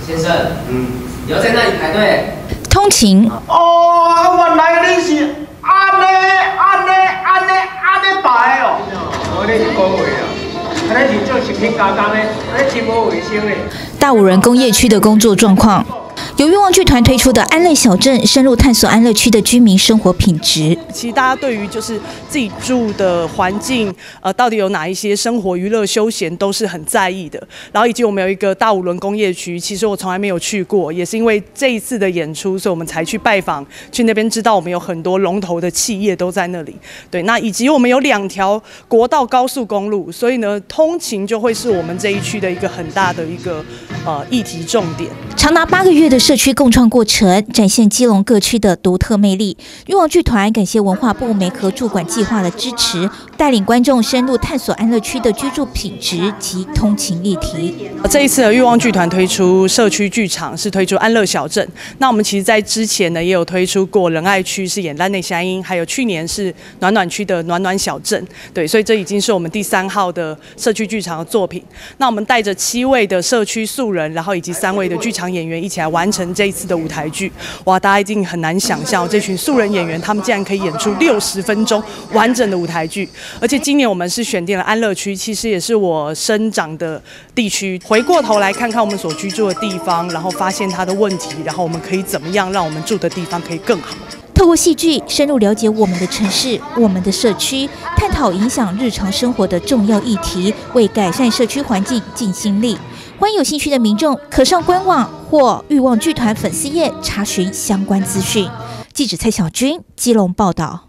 先生，你要在那里排队。 通勤。 哦，原来你是安尼排哦。我咧是讲话啊，安尼是做食品加工的，安尼真无卫生嘞。 大武仑工业区的工作状况。由欲望剧团推出的安乐小镇，深入探索安乐区的居民生活品质。 其实大家对于就是自己住的环境，到底有哪一些生活、娱乐、休闲都是很在意的。然后以及我们有一个大武仑工业区，其实我从来没有去过，也是因为这一次的演出，所以我们才去拜访，去那边知道我们有很多龙头的企业都在那里。对，那以及我们有2条国道高速公路，所以呢，通勤就会是我们这一区的一个很大的一个议题重点。 长达8个月的社区共创过程，展现基隆各区的独特魅力。欲望剧团感谢文化部媒合驻馆计划的支持，带领观众深入探索安乐区的居住品质及通勤议题。 这一次的欲望剧团推出社区剧场，是推出安乐小镇。那我们其实在之前呢，也有推出过仁爱区是演烂内霞音，还有去年是暖暖区的暖暖小镇。对，所以这已经是我们第3号的社区剧场的作品。那我们带着7位的社区素人，然后以及3位的剧场演员一起来完成这一次的舞台剧。哇，大家一定很难想象，这群素人演员他们竟然可以演出60分钟完整的舞台剧。而且今年我们是选定了安乐区，其实也是我生长的地区。回过头来看看我们所居住的地方，然后发现它的问题，然后我们可以怎么样让我们住的地方可以更好。 透过戏剧深入了解我们的城市、我们的社区，探讨影响日常生活的重要议题，为改善社区环境尽心力。欢迎有兴趣的民众可上官网或欲望剧团粉丝页查询相关资讯。记者蔡小军基隆报道。